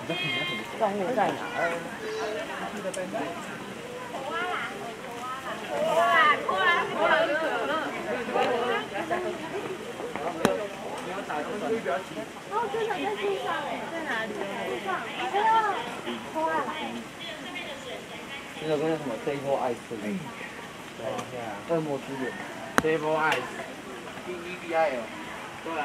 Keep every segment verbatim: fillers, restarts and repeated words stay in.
动物在哪儿？ 哦，真的在树上哎，在哪里？树上。哎呦，花。 这首歌叫什么 ？Devil Eyes。对啊，恶魔之眼。Devil Eyes。D E V I L。对啊。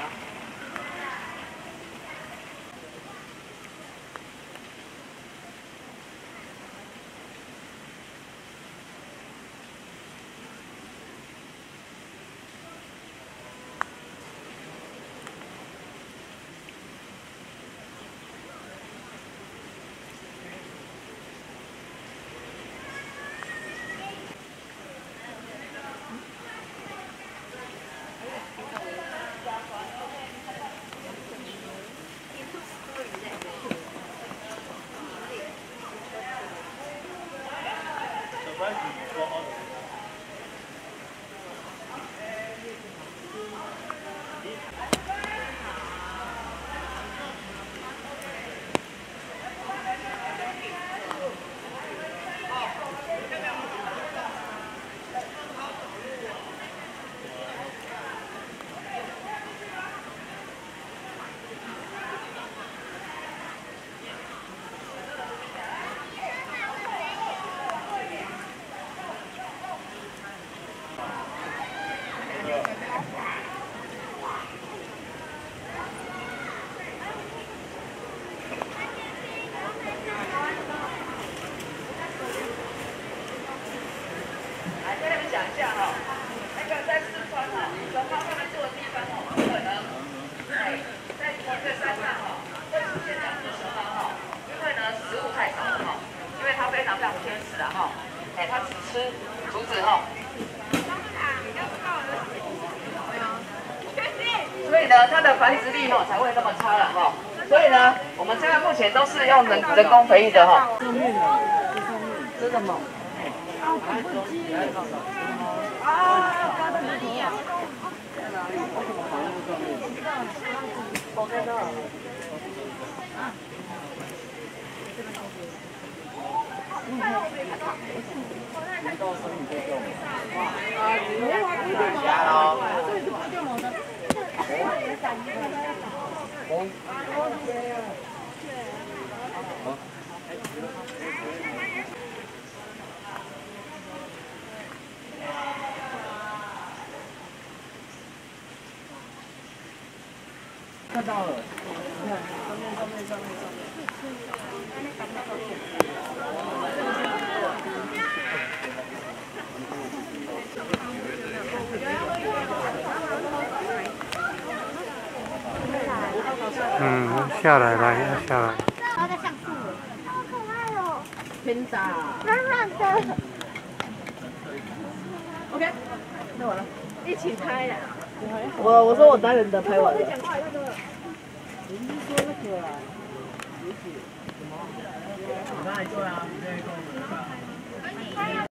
讲一下哈，那个在四川哈，龙猫他们住的地方哈，可能哎，在同一个山上哈，会出现两只熊猫哈，因为呢食物太少了哈，因为它非常非常偏食啊哈，哎，它只吃竹子哈。所以呢，它的繁殖力哈才会那么差了哈。所以呢，我们现在目前都是用人人工培育的哈。 真的吗？我在这儿。 看到了，你看上面上面上面上面。 嗯，下来了，要下来。 它在像素，好可爱哦， 偏大， 软软的。 OK， 那完了， 一起拍的。 我我说我单人的拍完了。 讲话那个。 你是说那个啊？鞋子什么？我刚才做啊，你在做什么？